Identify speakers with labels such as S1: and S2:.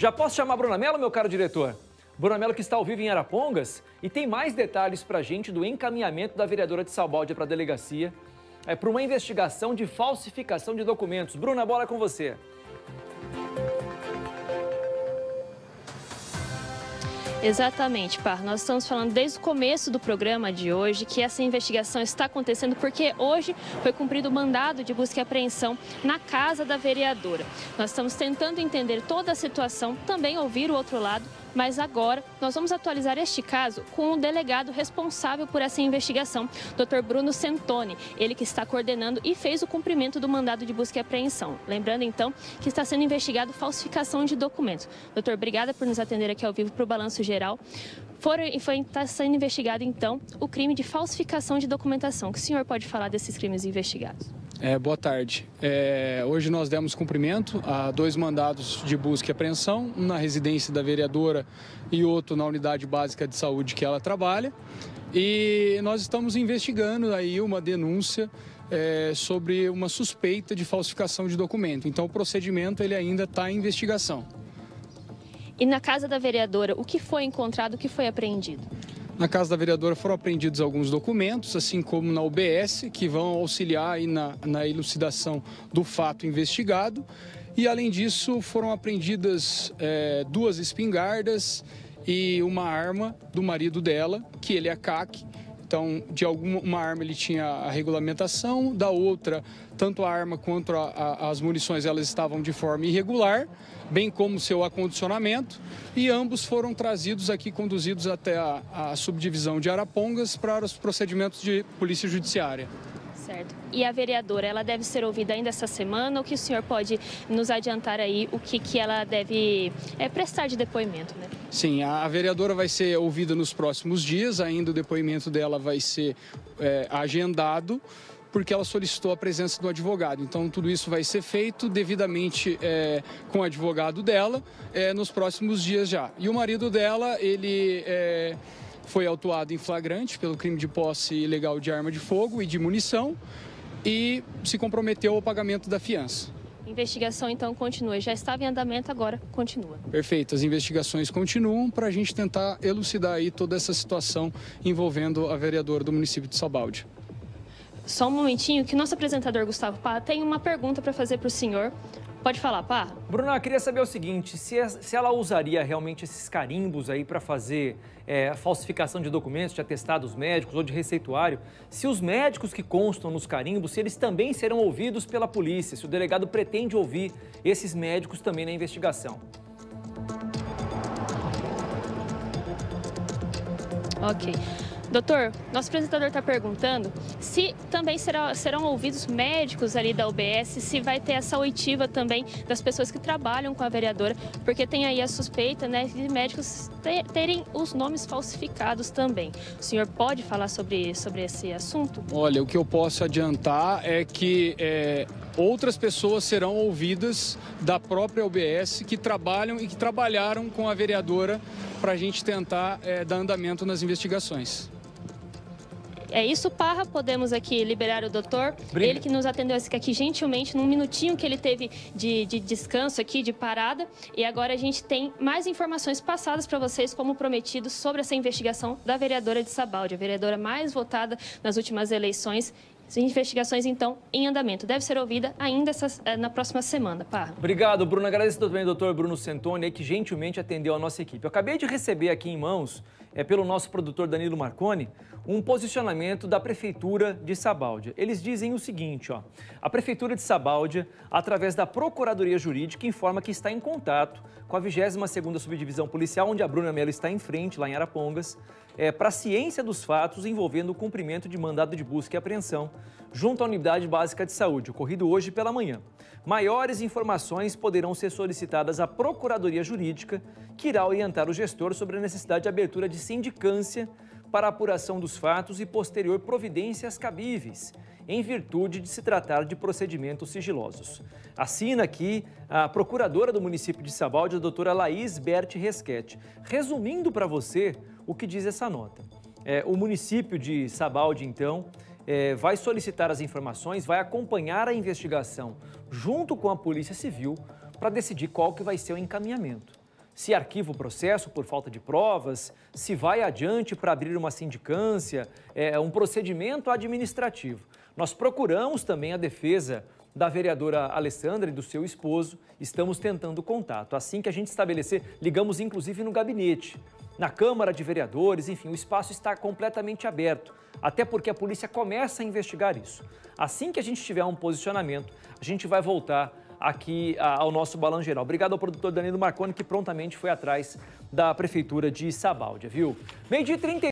S1: Já posso chamar a Bruna Mello, meu caro diretor? Bruna Mello que está ao vivo em Arapongas e tem mais detalhes para a gente do encaminhamento da vereadora de Sabáudia para a delegacia para uma investigação de falsificação de documentos. Bruna, a bola é com você.
S2: Exatamente, Par. Nós estamos falando desde o começo do programa de hoje que essa investigação está acontecendo porque hoje foi cumprido o mandado de busca e apreensão na casa da vereadora. Nós estamos tentando entender toda a situação, também ouvir o outro lado, mas agora nós vamos atualizar este caso com o delegado responsável por essa investigação, Dr. Bruno Sentoni, ele que está coordenando e fez o cumprimento do mandado de busca e apreensão. Lembrando, então, que está sendo investigado falsificação de documentos. Doutor, obrigada por nos atender aqui ao vivo para o Balanço Geral. Está sendo investigado, então, o crime de falsificação de documentação. O que o senhor pode falar desses crimes investigados?
S3: Boa tarde. Hoje nós demos cumprimento a 2 mandados de busca e apreensão, um na residência da vereadora e outro na unidade básica de saúde que ela trabalha. E nós estamos investigando aí uma denúncia sobre uma suspeita de falsificação de documento. Então o procedimento ele ainda está em investigação.
S2: E na casa da vereadora, o que foi encontrado, o que foi apreendido?
S3: Na casa da vereadora foram apreendidos alguns documentos, assim como na UBS, que vão auxiliar aí na elucidação do fato investigado. E, além disso, foram apreendidas 2 espingardas e uma arma do marido dela, que ele é CAC. Então, de uma arma ele tinha a regulamentação, da outra, tanto a arma quanto as munições elas estavam de forma irregular, bem como seu acondicionamento, e ambos foram trazidos aqui, conduzidos até a subdivisão de Arapongas para os procedimentos de polícia judiciária.
S2: Certo. E a vereadora, ela deve ser ouvida ainda essa semana? O que o senhor pode nos adiantar aí, o que ela deve prestar de depoimento, né?
S3: Sim, a vereadora vai ser ouvida nos próximos dias, ainda o depoimento dela vai ser agendado, porque ela solicitou a presença do advogado. Então, tudo isso vai ser feito devidamente com o advogado dela nos próximos dias já. E o marido dela, ele foi autuado em flagrante pelo crime de posse ilegal de arma de fogo e de munição e se comprometeu ao pagamento da fiança.
S2: A investigação, então, continua. Já estava em andamento, agora continua.
S3: Perfeito. As investigações continuam para a gente tentar elucidar aí toda essa situação envolvendo a vereadora do município de Sabáudia.
S2: Só um momentinho, que nosso apresentador Gustavo Parra tem uma pergunta para fazer para o senhor. Pode falar, Parra?
S1: Bruna, eu queria saber o seguinte, se ela usaria realmente esses carimbos aí para fazer falsificação de documentos, de atestados médicos ou de receituário, se os médicos que constam nos carimbos, se eles também serão ouvidos pela polícia, se o delegado pretende ouvir esses médicos também na investigação.
S2: Ok. Doutor, nosso apresentador está perguntando se também serão ouvidos médicos ali da UBS, se vai ter essa oitiva também das pessoas que trabalham com a vereadora, porque tem aí a suspeita, né, de médicos terem os nomes falsificados também. O senhor pode falar sobre esse assunto?
S3: Olha, o que eu posso adiantar é que outras pessoas serão ouvidas da própria UBS que trabalham e que trabalharam com a vereadora para a gente tentar dar andamento nas investigações.
S2: É isso, Parra. Podemos aqui liberar o doutor. Ele que nos atendeu aqui gentilmente, num minutinho que ele teve de descanso aqui, de parada. E agora a gente tem mais informações passadas para vocês, como prometido, sobre essa investigação da vereadora de Sabáudia, a vereadora mais votada nas últimas eleições. As investigações, então, em andamento. Deve ser ouvida ainda na próxima semana, Parra.
S1: Obrigado, Bruno. Agradeço também ao doutor Bruno Sentoni, que gentilmente atendeu a nossa equipe. Eu acabei de receber aqui em mãos, pelo nosso produtor Danilo Marconi, um posicionamento da Prefeitura de Sabáudia. Eles dizem o seguinte, ó, a Prefeitura de Sabáudia, através da Procuradoria Jurídica, informa que está em contato com a 22ª Subdivisão Policial, onde a Bruna Mello está em frente, lá em Arapongas, para a ciência dos fatos envolvendo o cumprimento de mandado de busca e apreensão junto à Unidade Básica de Saúde, ocorrido hoje pela manhã. Maiores informações poderão ser solicitadas à Procuradoria Jurídica, que irá orientar o gestor sobre a necessidade de abertura de sindicância para a apuração dos fatos e posterior providências cabíveis, em virtude de se tratar de procedimentos sigilosos. Assina aqui a procuradora do município de Sabáudia, a doutora Laís Berti Resquete. Resumindo para você o que diz essa nota. O município de Sabáudia, então, vai solicitar as informações, vai acompanhar a investigação junto com a Polícia Civil para decidir qual que vai ser o encaminhamento. se arquiva o processo por falta de provas, se vai adiante para abrir uma sindicância, um procedimento administrativo. Nós procuramos também a defesa da vereadora Alessandra e do seu esposo, estamos tentando contato. Assim que a gente estabelecer, ligamos inclusive no gabinete, na Câmara de Vereadores, enfim, o espaço está completamente aberto, até porque a polícia começa a investigar isso. Assim que a gente tiver um posicionamento, a gente vai voltar aqui ao nosso Balanço Geral. Obrigado ao produtor Danilo Marconi, que prontamente foi atrás da Prefeitura de Sabáudia, viu? 12h30.